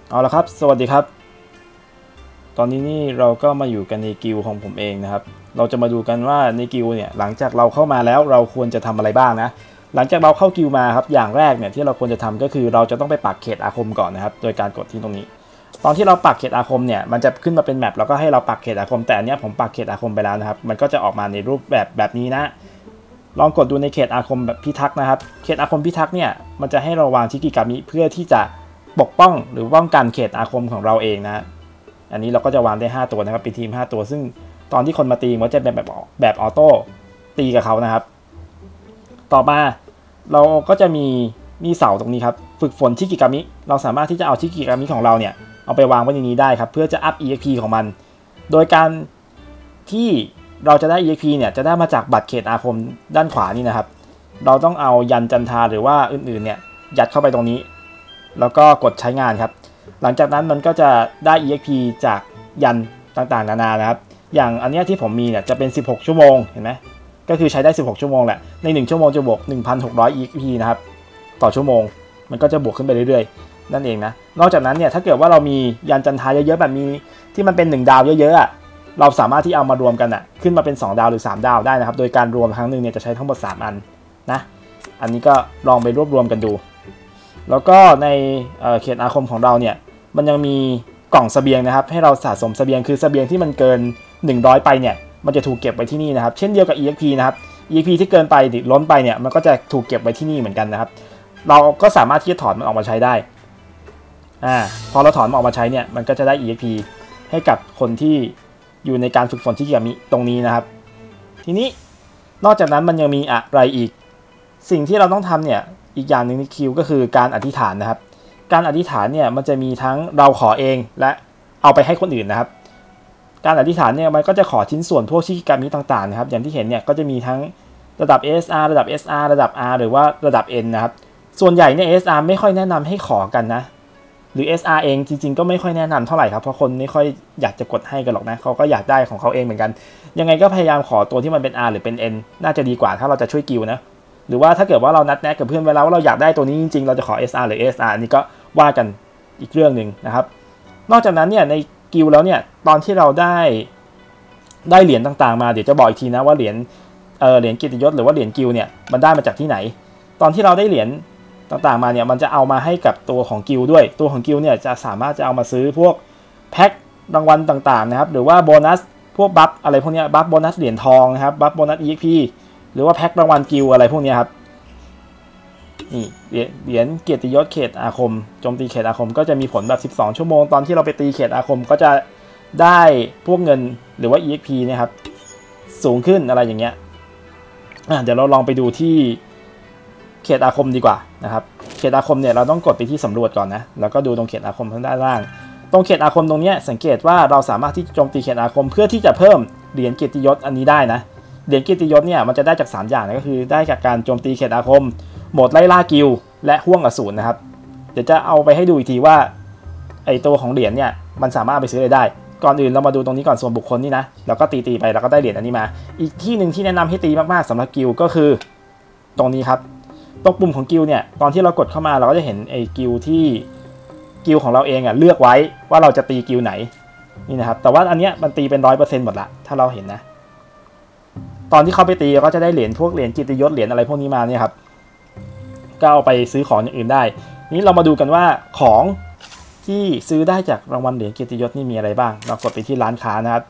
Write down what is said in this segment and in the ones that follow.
เอาละครับสวัสดีครับตอนนี้นี่เราก็มาอยู่กันในกิลของผมเองนะครับเราจะมาดูกันว่าในกิลเนี่ยหลังจากเราเข้ามาแล้วเราควรจะทำอะไรบ้างนะหลังจากเราเข้ากิลมาครับอย่างแรกเนี่ยที่เราควรจะทำก็คือเราจะต้องไปปักเขตอาคมก่อนนะครับโดยการกดที่ตรงนี้ตอนที่เราปักเขตอาคมเนี่ยมันจะขึ้นมาเป็นแมปแล้วก็ให้เราปักเขตอาคมแต่อันนี้ผมปักเขตอาคมไปแล้วนะครับมันก็จะออกมาในรูปแบบนี้นะลองกดดูในเขตอาคมแบบพิทักษ์นะครับเขตอาคมพิทักษ์เนี่ยมันจะให้เราวางชิกิกามิเพื่อที่จะปกป้องหรือป้องกันเขตอาคมของเราเองนะอันนี้เราก็จะวางได้5ตัวนะครับเป็นทีม5ตัวซึ่งตอนที่คนมาตีมันจะเป็นแบบออโต้ตีกับเขานะครับต่อมาเราก็จะมีเสาตรงนี้ครับฝึกฝนชิกิกามิเราสามารถที่จะเอาชิกิกามิของเราเนี่ยเอาไปวางไว้ในนี้ได้ครับเพื่อจะอัพ EXP ของมันโดยการที่เราจะได้ EXP เนี่ยจะได้มาจากบัตรเขตอาคมด้านขวานี่นะครับเราต้องเอายันจันทาหรือว่าอื่นๆเนี่ยยัดเข้าไปตรงนี้แล้วก็กดใช้งานครับหลังจากนั้นมันก็จะได้ EXP จากยันต่างๆนานานะครับอย่างอันนี้ที่ผมมีเนี่ยจะเป็น16ชั่วโมงเห็นไหมก็คือใช้ได้16ชั่วโมงแหละใน1ชั่วโมงจะบวก 1,600 EXP นะครับต่อชั่วโมงมันก็จะบวกขึ้นไปเรื่อยๆนั่นเองนะนอกจากนั้นเนี่ยถ้าเกิดว่าเรามียันจันทาเยอะๆแบบมีที่มันเป็น1ดาวเยอะๆเราสามารถที่เอามารวมกันขึ้นมาเป็น2ดาวหรือ3ดาวได้นะครับโดยการรวมครั้งหนึ่งเนี่ยจะใช้ทั้งหมด3อันนะอันนี้ก็ลองไปรวบรวมกันดูแล้วก็ในเขตอาคมของเราเนี่ยมันยังมีกล่องเสบียงนะครับให้เราสะสมเสบียงคือเสบียงที่มันเกิน100ไปเนี่ยมันจะถูกเก็บไว้ที่นี่นะครับเช่นเดียวกับ EXP นะครับ EXP ที่เกินไปหรือล้นไปเนี่ยมันก็จะถูกเก็บไว้ที่นี่เหมือนกันนะครับเราก็สามารถที่จะถอนมันออกมาใช้ได้พอเราถอนมันออกมาใช้เนี่ยมันก็จะได้ EXP ให้กับคนที่อยู่ในการฝึกฝนชิกิกามิตรงนี้นะครับทีนี้นอกจากนั้นมันยังมีอะไรอีกสิ่งที่เราต้องทำเนี่ยอีกอย่างหนึ่งในคิวก็คือการอธิษฐานนะครับการอธิษฐานเนี่ยมันจะมีทั้งเราขอเองและเอาไปให้คนอื่นนะครับการอธิษฐานเนี่ยมันก็จะขอชิ้นส่วนพวกชิกิกามิต่างๆนะครับอย่างที่เห็นเนี่ยก็จะมีทั้งระดับ ASR ระดับ SR ระดับ R หรือว่าระดับ N นะครับส่วนใหญ่เนี่ย ASR ไม่ค่อยแนะนำให้ขอกันนะหรือ SR เองจริงๆก็ไม่ค่อยแนะนำเท่าไหร่ครับเพราะคนไม่ค่อยอยากจะกดให้กันหรอกนะเขาก็อยากได้ของเขาเองเหมือนกันยังไงก็พยายามขอตัวที่มันเป็น R หรือเป็น N น่าจะดีกว่าถ้าเราจะช่วยกิลนะหรือว่าถ้าเกิดว่าเรานัดแนะกับเพื่อนไว้แล้วว่าเราอยากได้ตัวนี้จริงๆเราจะขอ SR หรือ ASR อันนี้ก็ว่ากันอีกเรื่องหนึ่งนะครับนอกจากนั้นเนี่ยในกิลแล้วเนี่ยตอนที่เราได้เหรียญต่างๆมาเดี๋ยวจะบอกอีกทีนะว่าเหรียญเกียรติยศหรือว่าเหรียญกิลเนี่ยมันได้มาจากที่ไหนตอนที่เราได้เหรียญต่างๆมาเนี่ยมันจะเอามาให้กับตัวของกิลด้วยตัวของกิลเนี่ยจะสามารถจะเอามาซื้อพวกแพ็ครางวัลต่างๆนะครับหรือว่าโบนัสพวกบัฟอะไรพวกนี้บัฟโบนัสเหรียญทองนะครับบัฟโบนัส EXP หรือว่าแพ็ครางวัลกิลอะไรพวกนี้ครับนี่เหรียญเกียรติยศเขตอาคมโจมตีเขตอาคมก็จะมีผลแบบ12ชั่วโมงตอนที่เราไปตีเขตอาคมก็จะได้พวกเงินหรือว่า EXP นะครับสูงขึ้นอะไรอย่างเงี้ยเดี๋ยวเราลองไปดูที่เขตอาคมดีกว่านะครับเขตอาคมเนี่ยเราต้องกดไปที่สำรวจก่อนนะแล้วก็ดูตรงเขตอาคมทางด้านล่างตรงเขตอาคมตรงนี้สังเกตว่าเราสามารถที่จะโจมตีเขตอาคมเพื่อที่จะเพิ่มเหรียญเกียรติยศอันนี้ได้นะเหรียญเกียรติยศเนี่ยมันจะได้จาก3อย่างนะก็คือได้จากการโจมตีเขตอาคมโหมดไล่ล่ากิลและห้วงอสูรนะครับเดี๋ยวจะเอาไปให้ดูอีกทีว่าไอตัวของเหรียญเนี่ยมันสามารถไปซื้ออะไรได้ก่อนอื่นเรามาดูตรงนี้ก่อนส่วนบุคคลนี่นะแล้วก็ตีไปแล้วก็ได้เหรียญอันนี้มาอีกที่หนึ่งที่แนะนำให้ตีมากๆสำหรับกิลก็คือตรงนี้ครับตรงปุ่มของกิลเนี่ยตอนที่เรากดเข้ามาเราก็จะเห็นไอ้กิลที่กิลของเราเองเลือกไว้ว่าเราจะตีกิลไหนนี่นะครับแต่ว่าอันเนี้ยมันตีเป็น 100% หมดละถ้าเราเห็นนะตอนที่เขาไปตีก็จะได้เหรียญพวกเหรียญกิตติยศเหรียญอะไรพวกนี้มาเนี่ยครับก็เอาไปซื้อของอย่างอื่นได้นี้เรามาดูกันว่าของที่ซื้อได้จากรางวัลเหรียญเกียรติยศนี่มีอะไรบ้างเรากดไปที่ร้านค้านะครับ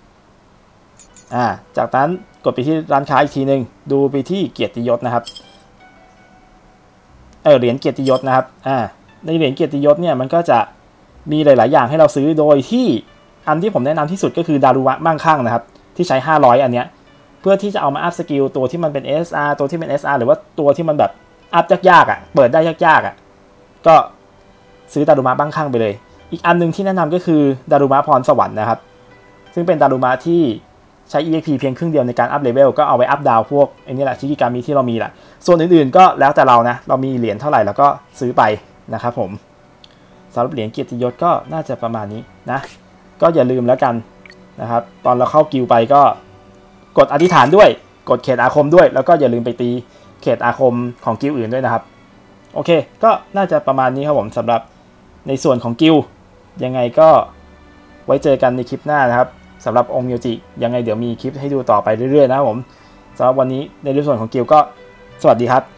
จากนั้นกดไปที่ร้านค้าอีกทีนึงดูไปที่เกียรติยศนะครับเหรียญเกียรติยศนะครับในเหรียญเกียรติยศเนี่ยมันก็จะมีหลายๆอย่างให้เราซื้อโดยที่อันที่ผมแนะนำที่สุดก็คือดารุมะมั่งคั่งนะครับที่ใช้500อันเนี้ยเพื่อที่จะเอามาอัพสกิลตัวที่มันเป็น SR ตัวที่เป็น SR หรือว่าตัวที่มันแบบอัพยากๆเปิดได้ยากๆก็ซื้อดารุมะมั่งคั่งไปเลยอีกอันนึงที่แนะนำก็คือดารุมะพรสวรรค์นะครับซึ่งเป็นดารุมะที่ใช้ EXP เพียงครึ่งเดียวในการอัพเลเวลก็เอาไว้อัพดาวพวกไอ้นี่แหละชิกิกามิที่เรามีแหละส่วนอื่นๆก็แล้วแต่เรานะเรามีเหรียญเท่าไหร่เราก็ซื้อไปนะครับผมสำหรับเหรียญเกียรติยศก็น่าจะประมาณนี้นะก็อย่าลืมแล้วกันนะครับตอนเราเข้ากิลไปก็กดอธิษฐานด้วยกดเขตอาคมด้วยแล้วก็อย่าลืมไปตีเขตอาคมของกิลอื่นด้วยนะครับโอเคก็น่าจะประมาณนี้ครับผมสำหรับในส่วนของกิลด์ยังไงก็ไว้เจอกันในคลิปหน้านะครับสำหรับองค์เมียวจิยังไงเดี๋ยวมีคลิปให้ดูต่อไปเรื่อยๆนะครับผมสำหรับวันนี้ในส่วนของกิลด์ก็สวัสดีครับ